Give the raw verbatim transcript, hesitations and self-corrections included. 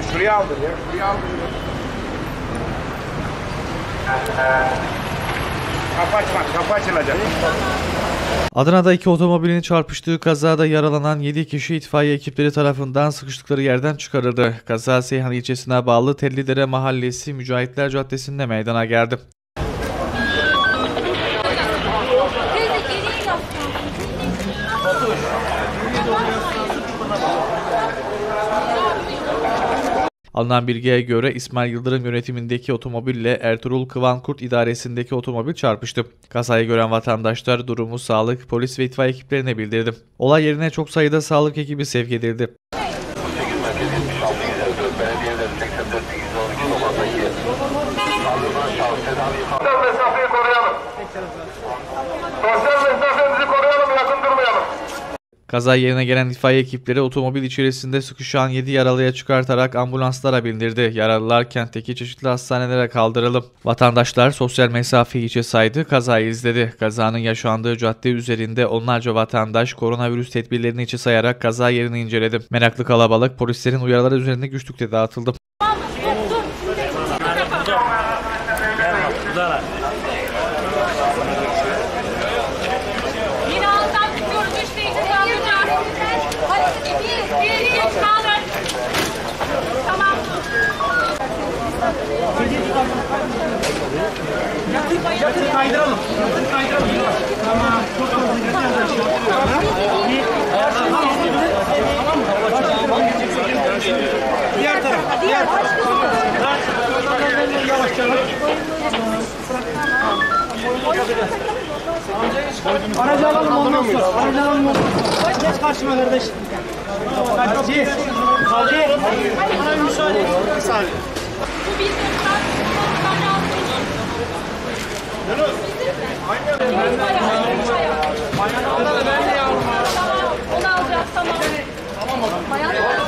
Şuraya aldır ya. Şuraya aldır. Kapı açmak, kapı açılacak. Adana'da iki otomobilin çarpıştığı kazada yaralanan yedi kişi itfaiye ekipleri tarafından sıkıştıkları yerden çıkarıldı. Kaza Seyhan ilçesine bağlı Tellidere Mahallesi Mücahitler Caddesi'nde meydana geldi. Alınan bilgiye göre İsmail Yıldırım yönetimindeki otomobille Ertuğrul Kıvankurt idaresindeki otomobil çarpıştı. Kazayı gören vatandaşlar durumu sağlık, polis ve itfaiye ekiplerine bildirdi. Olay yerine çok sayıda sağlık ekibi sevk edildi. Mesafeyi koruyalım. Sosyal mesafemizi koruyalım, yakın durmayalım. Kaza yerine gelen itfaiye ekipleri otomobil içerisinde sıkışan yedi yaralıya çıkartarak ambulanslara bindirdi. Yaralılar kentteki çeşitli hastanelere kaldırıldı. Vatandaşlar sosyal mesafeyi içe saydı, kazayı izledi. Kazanın yaşandığı cadde üzerinde onlarca vatandaş koronavirüs tedbirlerini içe sayarak kaza yerini inceledi. Meraklı kalabalık polislerin uyarıları üzerinde güçlükle dağıtıldı. Yatır kaydıralım. Yatır kaydıralım. Tamam. Çok fazla diğer taraf. Diğer taraf. Yavaş yavaş. Aracı alalım ondan sonra. Aracı alalım ondan sonra. Geç karşıma kardeş. Hadi. Hadi. Bana müsaade et. Müsaade. Bu bir dört Aynen. Onu alacağız, tamam. Tamam.